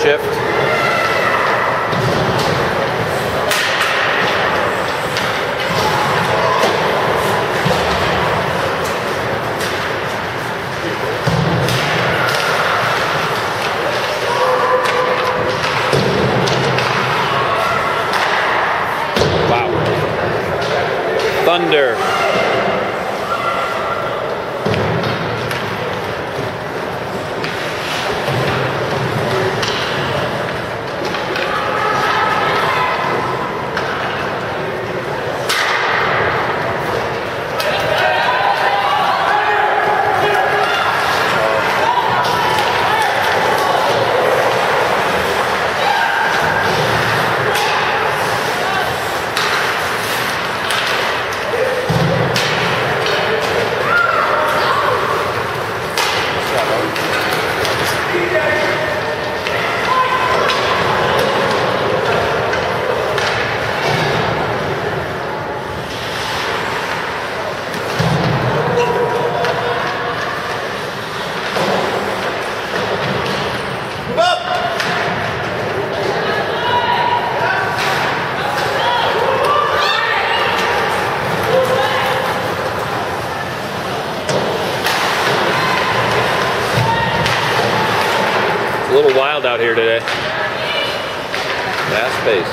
shift. Wow. Thunder. A little wild out here today. Fast paced.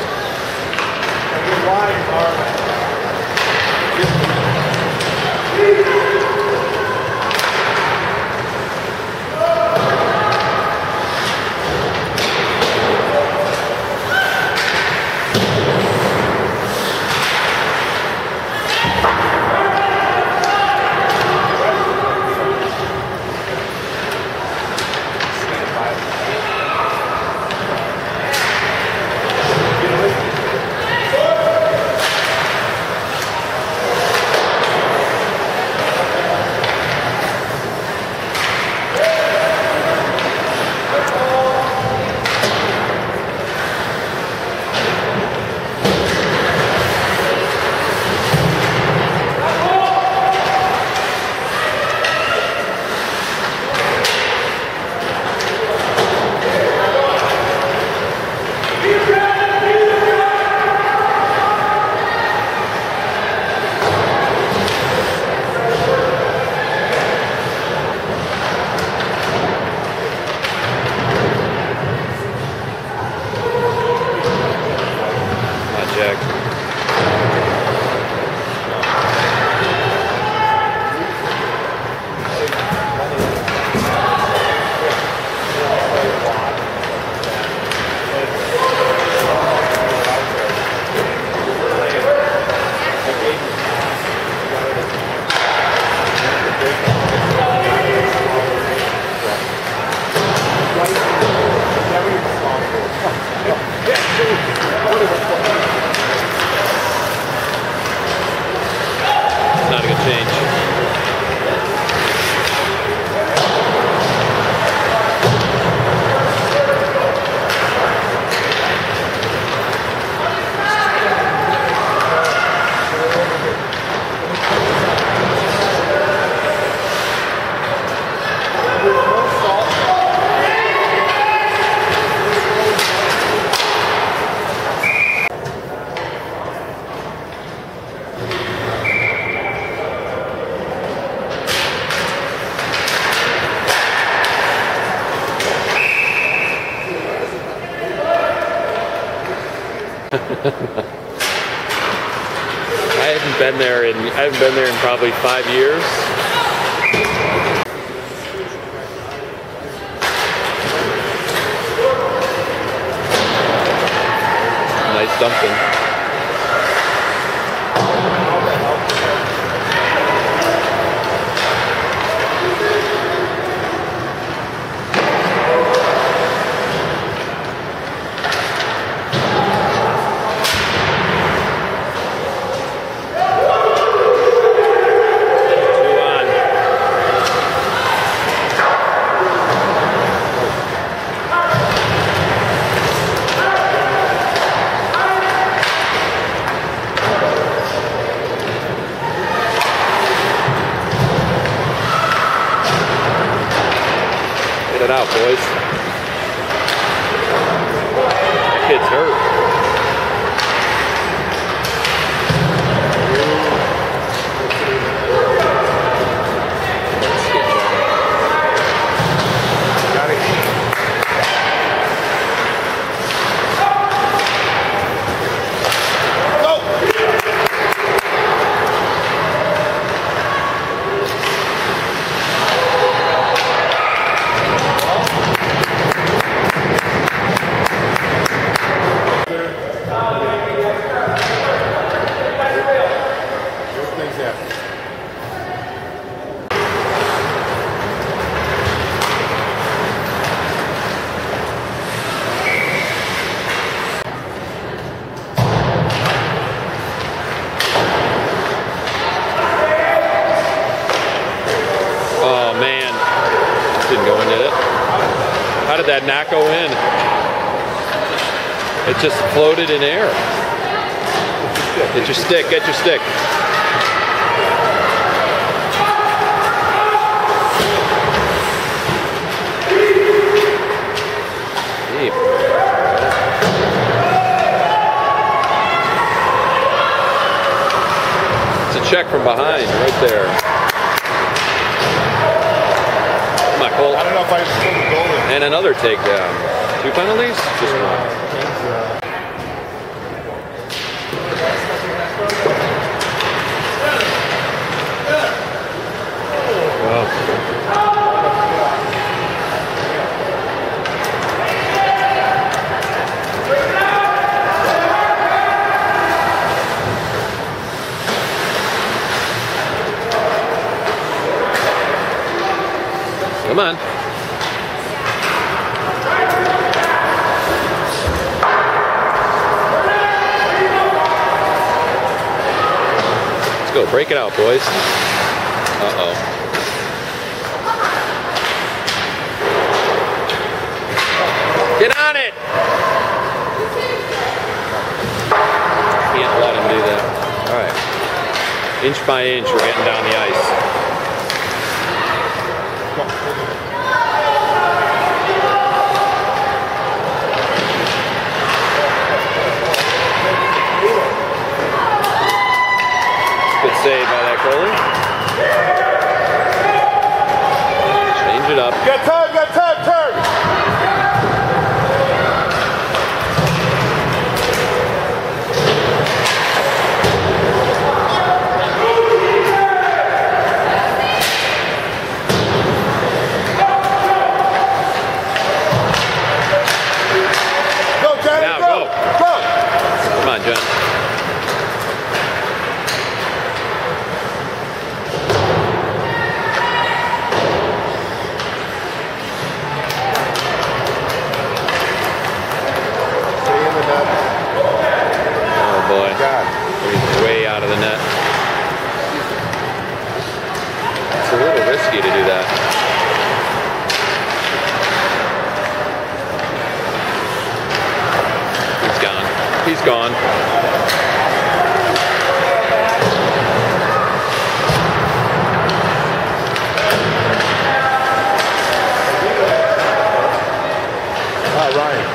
Not a good change. I haven't been there in probably 5 years. Nice dumping. Get it out, boys. kid's hurt. How did that not go in? It just floated in air. Get your stick, get your stick. Deep. It's a check from behind, right there. Come on, Cole. I don't know if I still the goal. And another takedown. 2 penalties? Just one. Come on. Go, break it out, boys. Uh-oh. Get on it! Can't let him do that. All right. Inch by inch, we're getting down the ice. Good save by that goalie. Change it up. Get time, turn! Go, Johnny, now, go! Come on, John. Way out of the net. It's a little risky to do that. He's gone. He's gone. Ryan.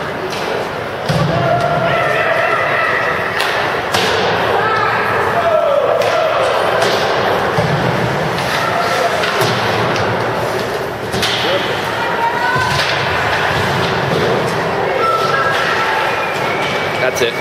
That's it.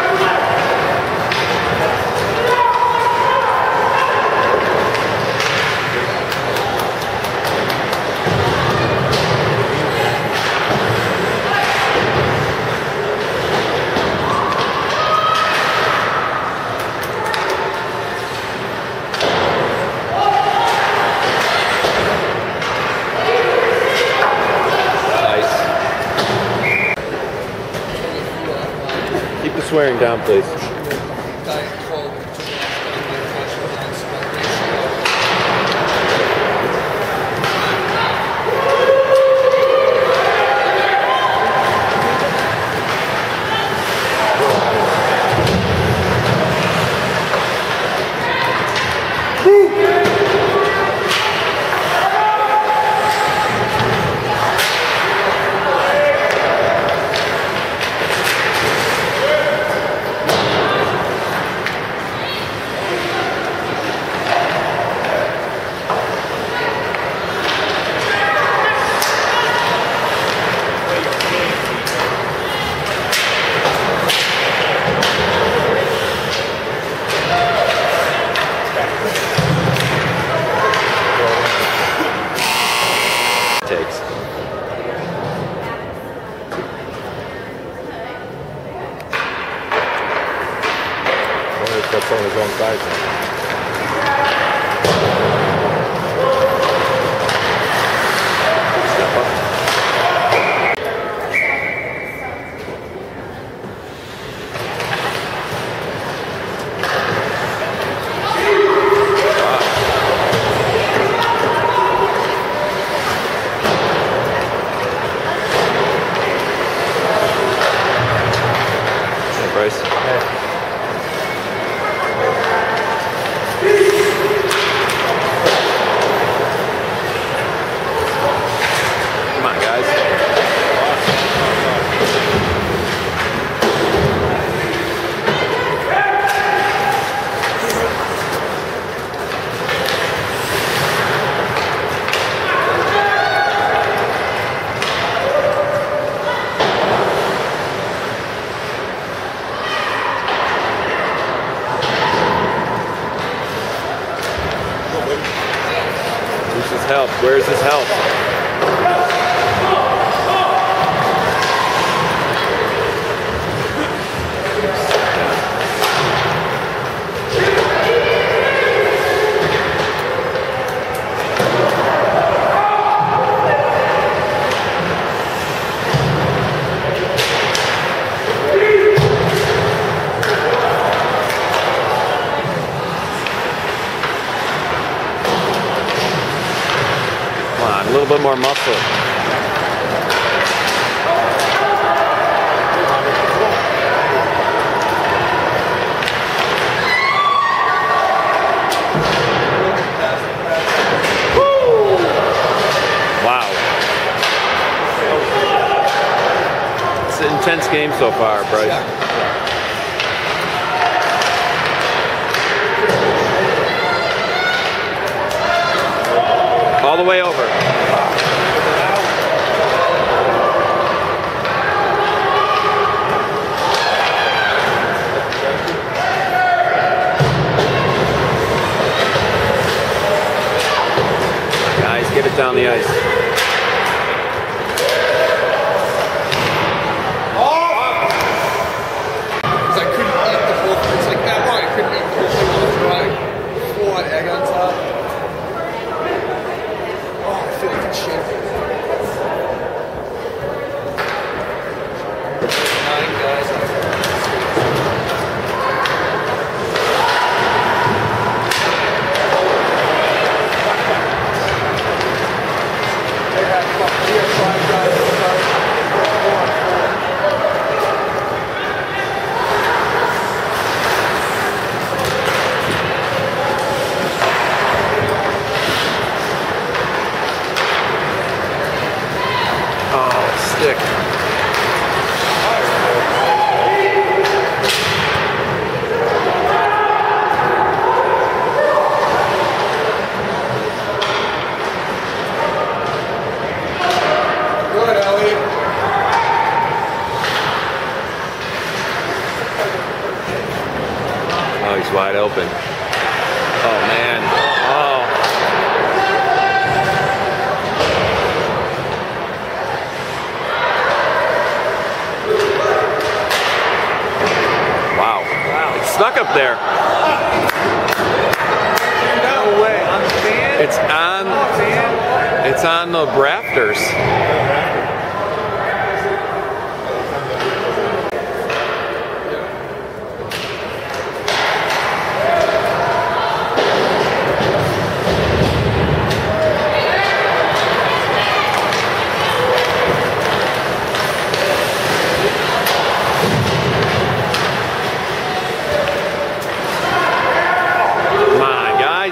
Keep the swearing down, please. takes. That's on his own side. Step up. Hey, Bryce. Come on, guys. Where's his help? Where's his help? Come on, a little bit more muscle. Wow. It's an intense game so far, Bryce. All the way over. Guys, get it down the ice. I couldn't eat the whole thing. It's like that long. I couldn't eat the whole thing on the dry. Full on egg on top. Oh, I feel like it's shit. 9 guys. They had 5 guys. Oh, stick. Good, Ellie. Oh, he's wide open. Oh, man. Oh. Wow. It's stuck up there. No way. On the fan? It's on the rafters. Come on, guys.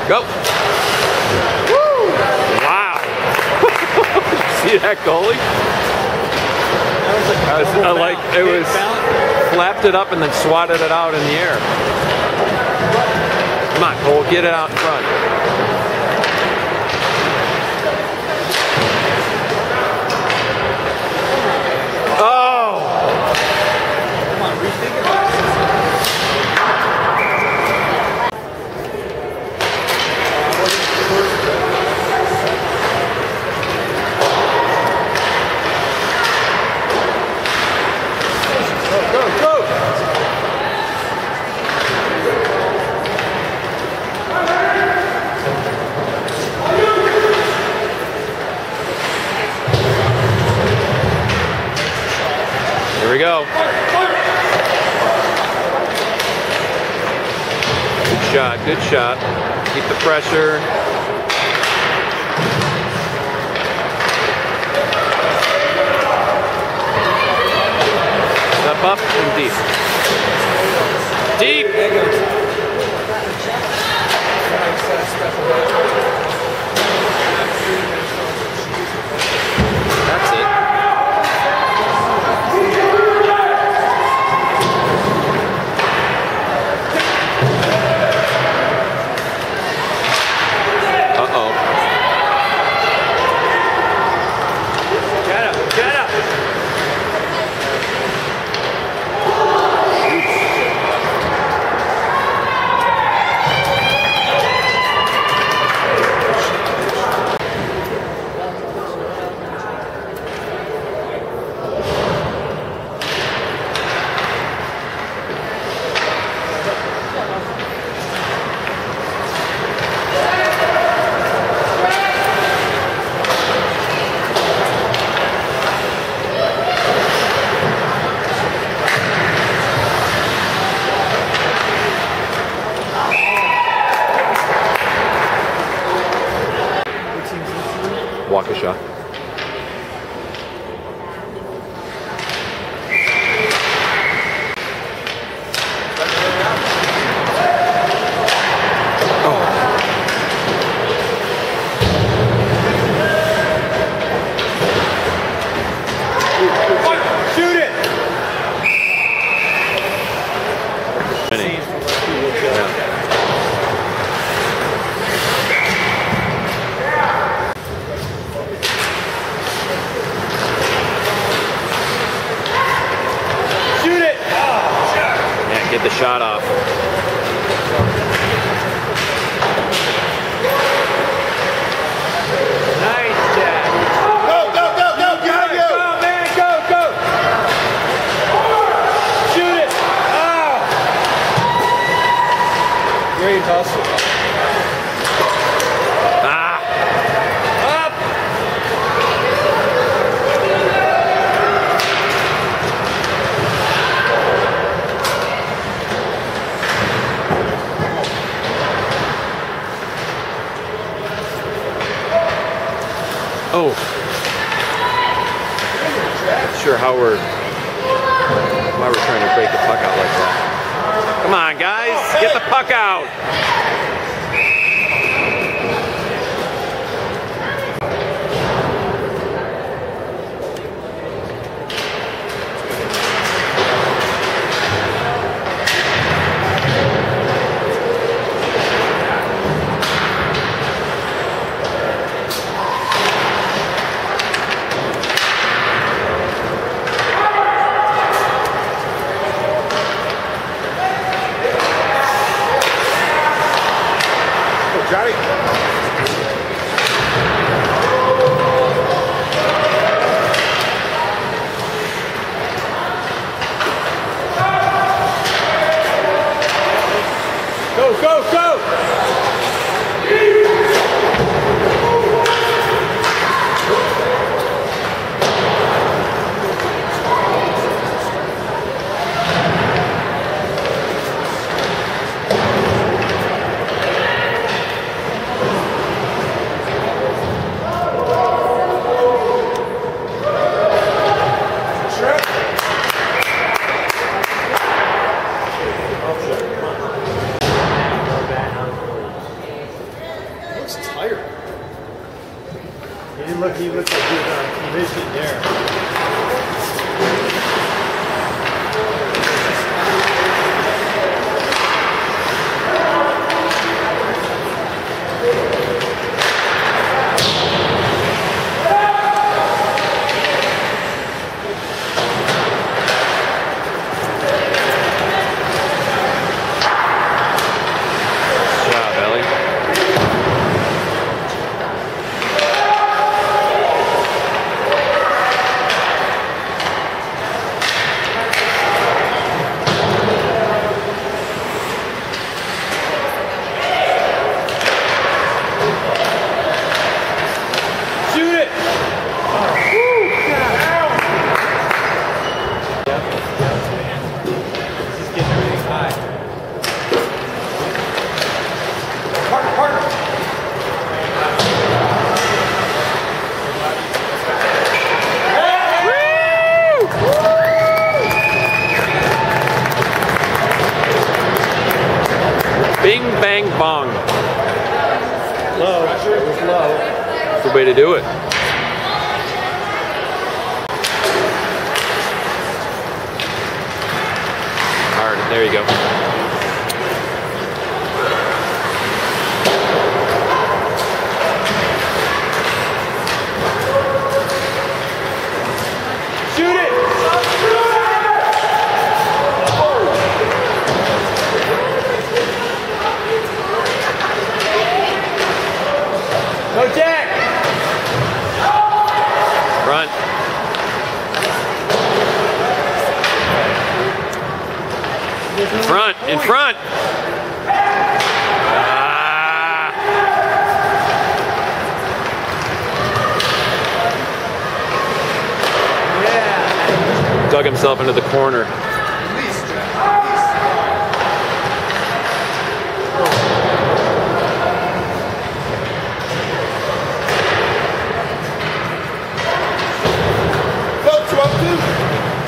Go. Woo! Wow. See that goalie? Like it was flapped it up and then swatted it out in the air. Come on, Cole, get it out in front. Oh! Come on, rethink about it. Here we go. Good shot, good shot. Keep the pressure. Step up and deep. Deep! That's it. Uh-oh. Get up, get up! Waukesha. Shoot it! Shoot it! Yeah, get the shot off. Nice, Jack. Go, go, go, go, go, go! Go, man, go, go! Shoot it! Oh! Great hustle. Ah! Up! Oh. Not sure why we're trying to break the puck out like that. Come on, guys, get the puck out. Johnny. Go, go, go! tired. He looked like he was on commission there. Bing, bang, bong. Low. It was low. That's the way to do it. Hard. There you go. Shoot it! Go Jack! Front. In front. In front. Ah. Yeah. Dug himself into the corner. Release, Jack. Release. Go, Trump,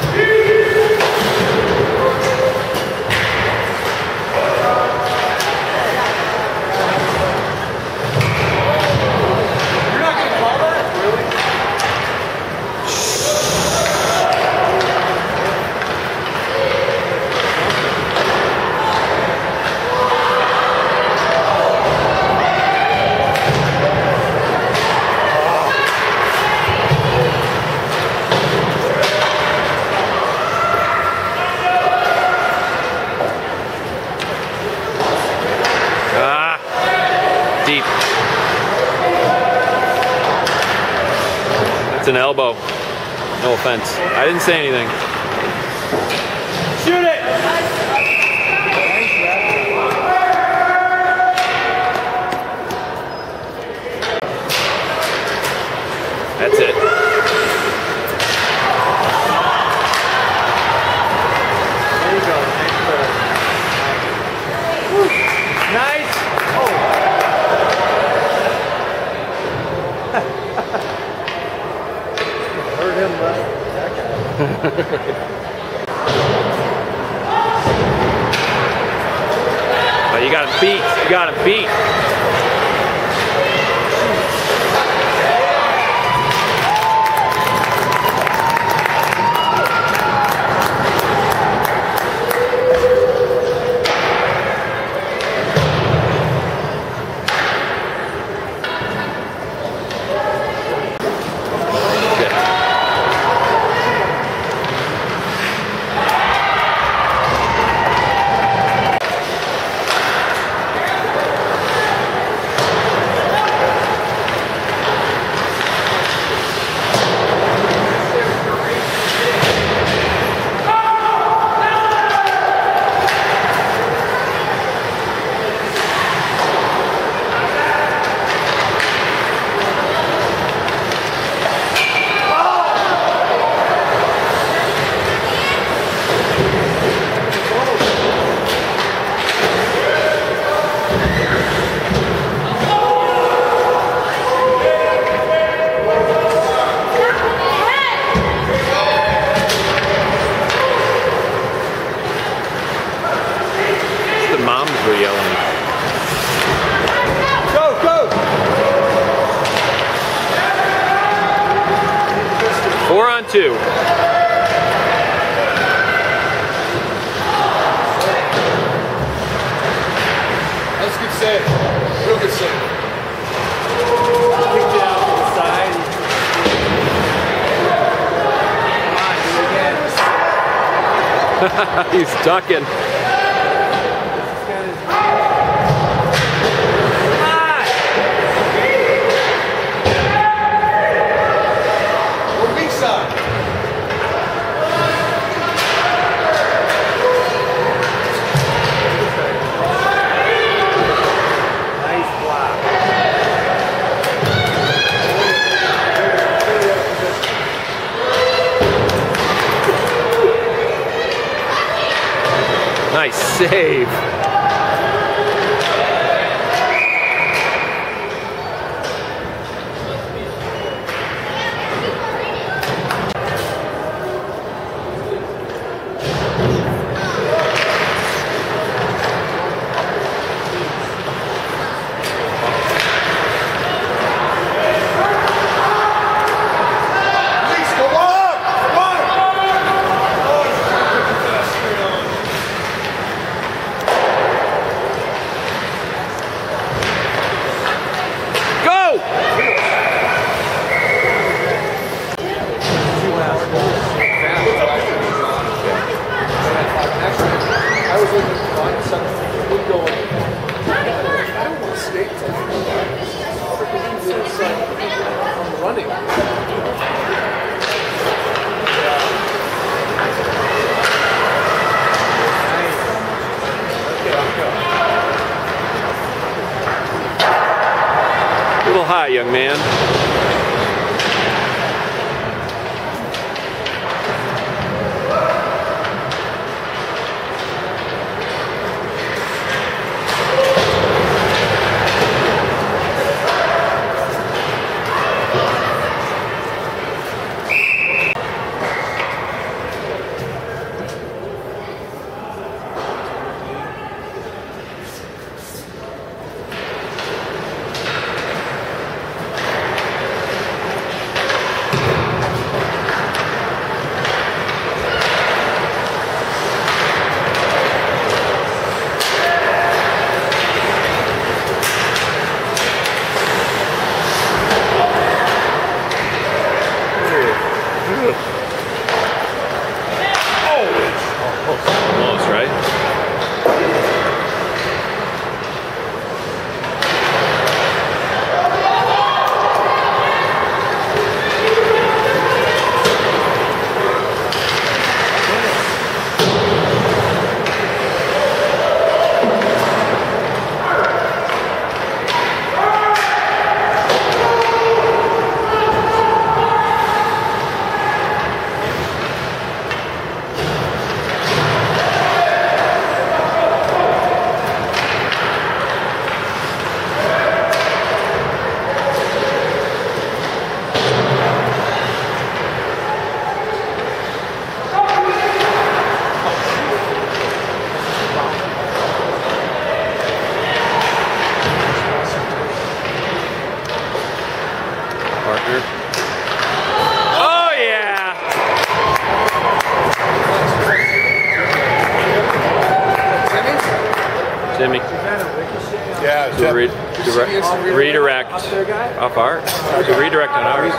Deep. It's an elbow. No offense. I didn't say anything. Shoot it! That's it. There you go. Nice. Oh. Hurt him, that guy. Oh, you got him beat. You got him beat. 2. That's a good save. Real good save. Kicked it out to the side. Come on, do it again. He's ducking. We're weak side. Nice block. Nice save. Please, go on! Come on! Oh, Go! I was looking to find something. We're going. I don't want to skate till it's like I'm running. A little high, young man. Almost, right? Partner. Oh yeah! Timmy. Yeah, To redirect off ours. To redirect on ours.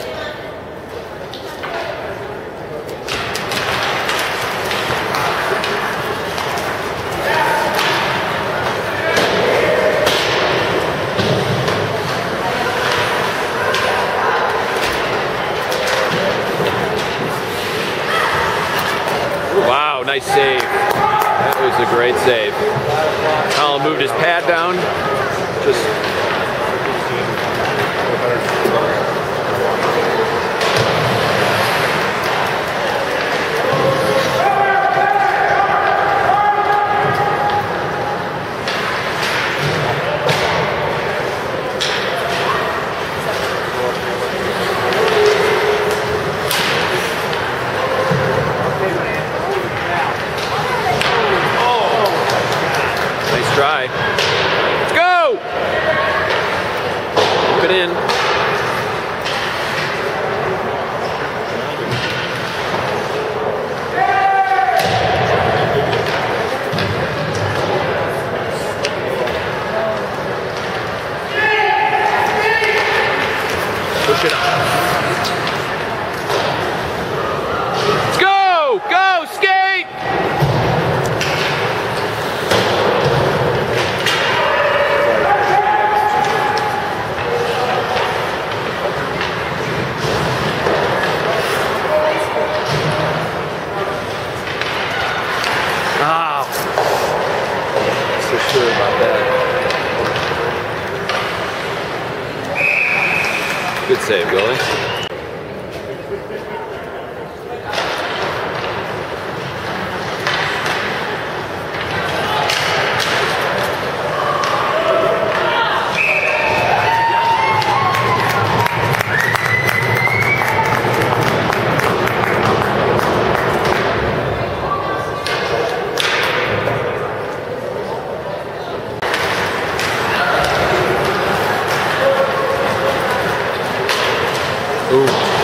Wow, nice save. That was a great save. Colin moved his pad down. Just nice try. Let's go! Keep it in. Push it up. Go! Go! Skate! Ah. So sure about that. Good save, goalie. Ooh.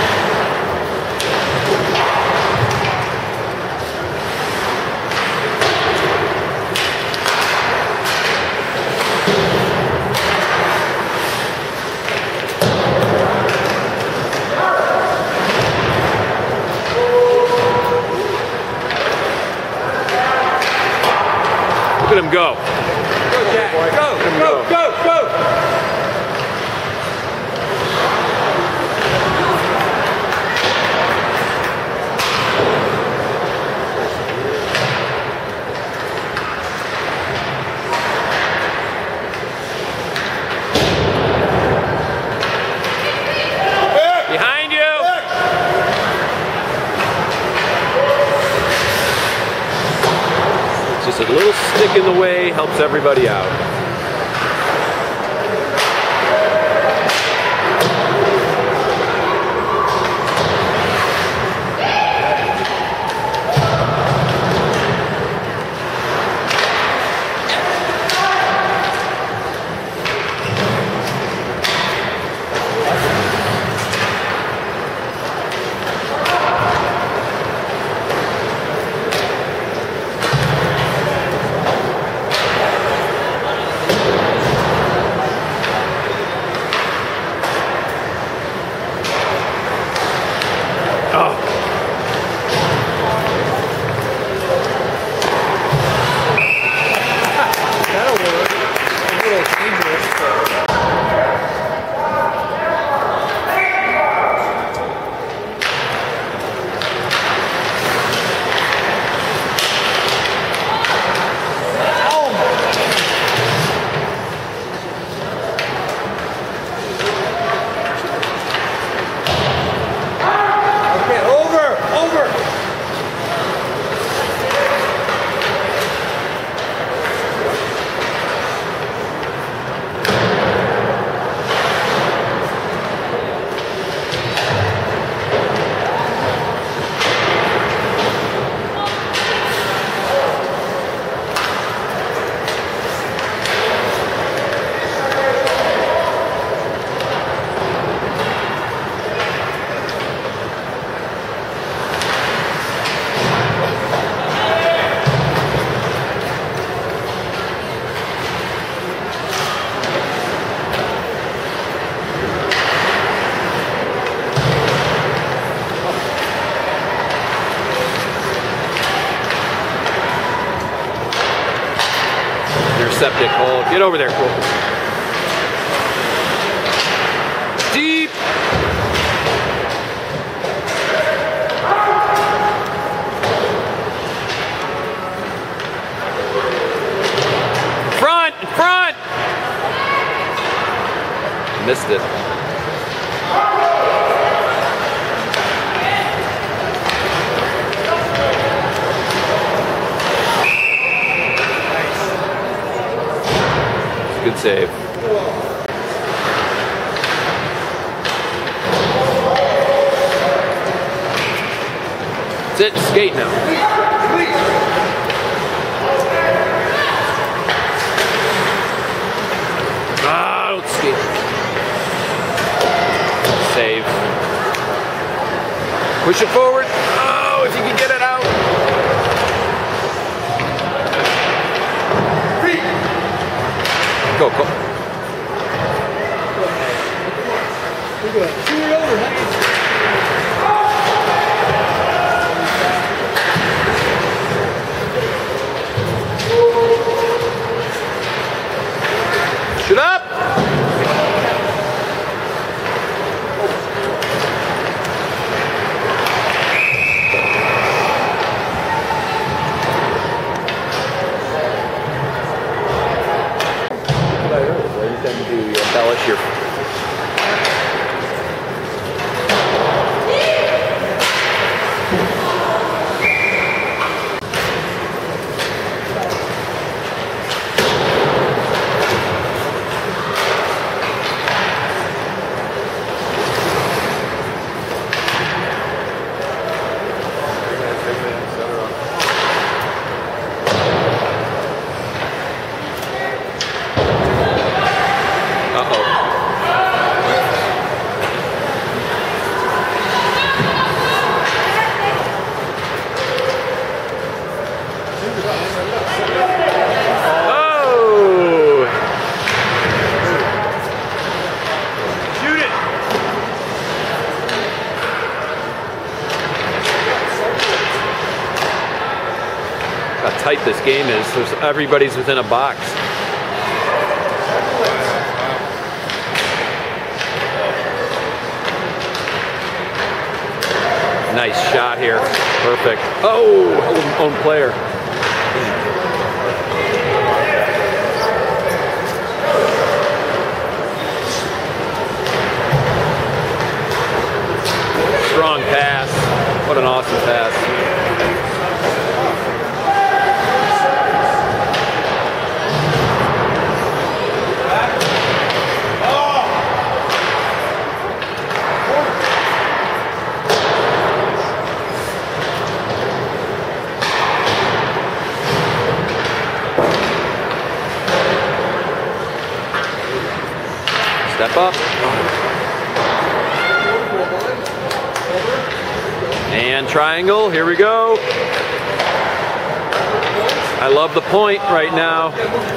Look at him go. Go, Jack. Go. Behind you. Just a little stick in the way helps everybody out. That'll work. A little dangerous, but... Okay, over. Septic hole. Get over there, Cole. Deep. Front. Missed it. Good save. That's it. Skate now. Ah, don't skate. Save. Push it forward. Oh, if you can get it out. Go. Look at that. 2 years older, Shut up! What I heard, anything to embellish your. How tight this game is. Everybody's within a box. Nice shot here. Perfect. Oh, own player. Strong pass. What an awesome pass. Step up. And triangle, here we go. I love the point right now.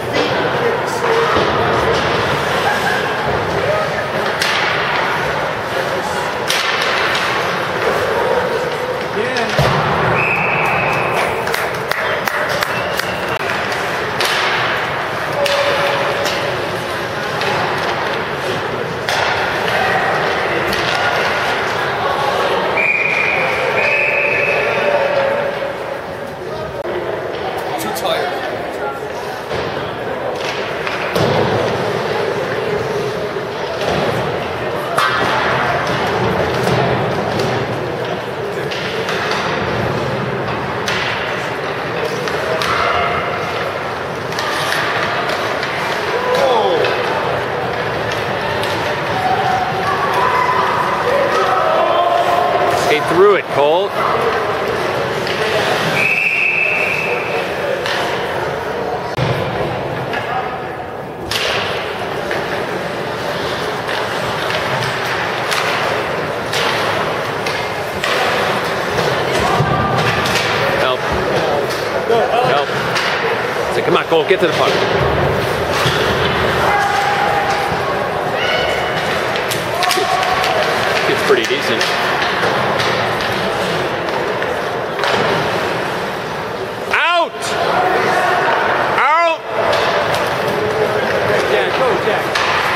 Skate through it, Cole. Help. Help. So come on, Cole, get to the puck. It's pretty decent. Out! Out! Jack, go, Jack.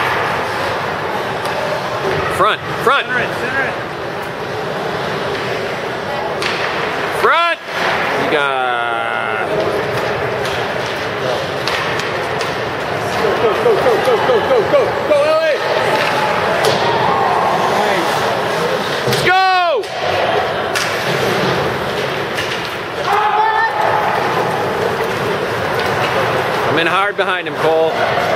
Front, front. Center it, center it. Front! You got... Go, go, go, go, go, go, go, go, LA! Let's go! I'm in hard behind him, Cole.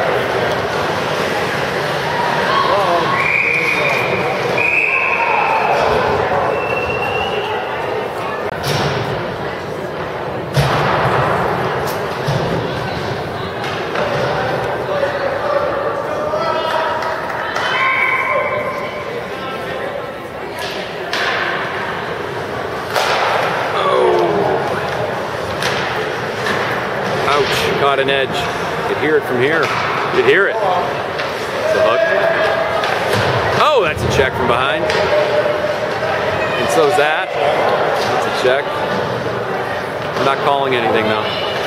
Ouch, caught an edge. You could hear it from here. You could hear it. It's a hook. Oh, that's a check from behind. And so's that. That's a check. I'm not calling anything though.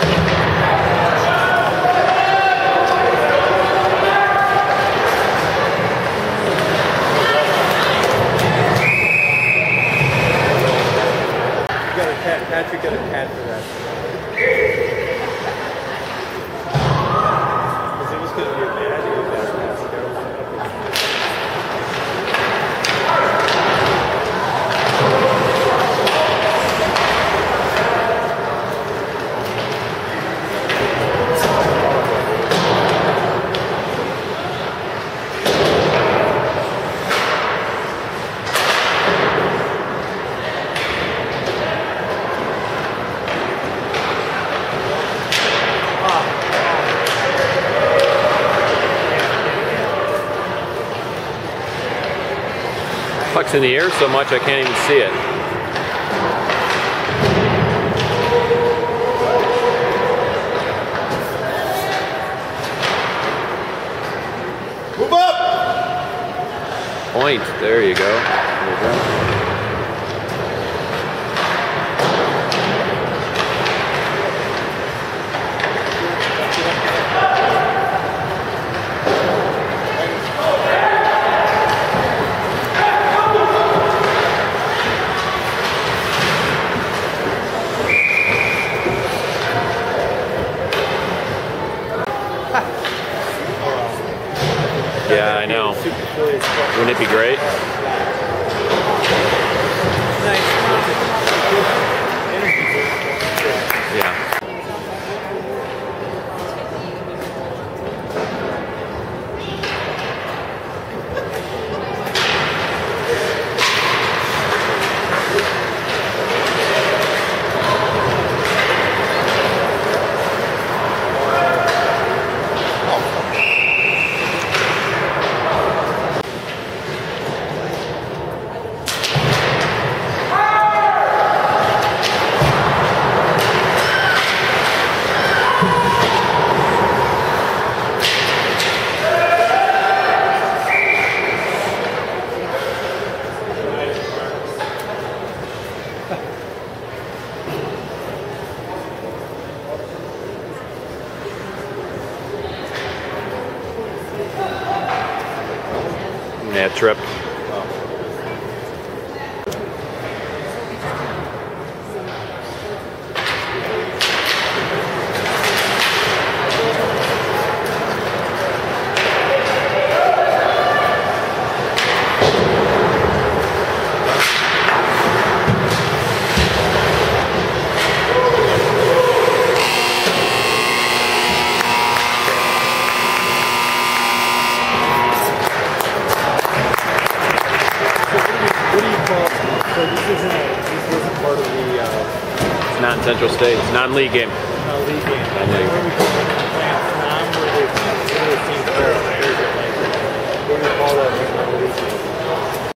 Patrick got a cat for that. Because it was going to be a bad Puck's in the air so much I can't even see it. Move up! Point. There you go. Yeah, I know. Wouldn't it be great? Yeah. Yeah, trip. It's not in Central State. It's not a league game. league game. Non-league.